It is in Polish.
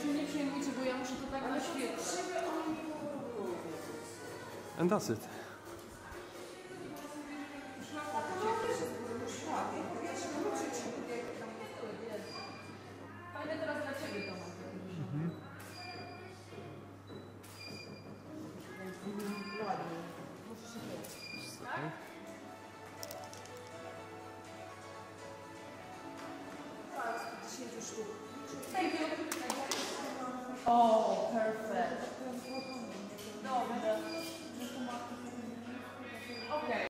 się nie przejmujcie, bo ja muszę to tak naświetlić. And that's it. Fajne teraz dla Ciebie to mam. Ładnie. Muszę się wyjść. Tak? Tak, 10 sztuk. Oh, perfect. Dobra.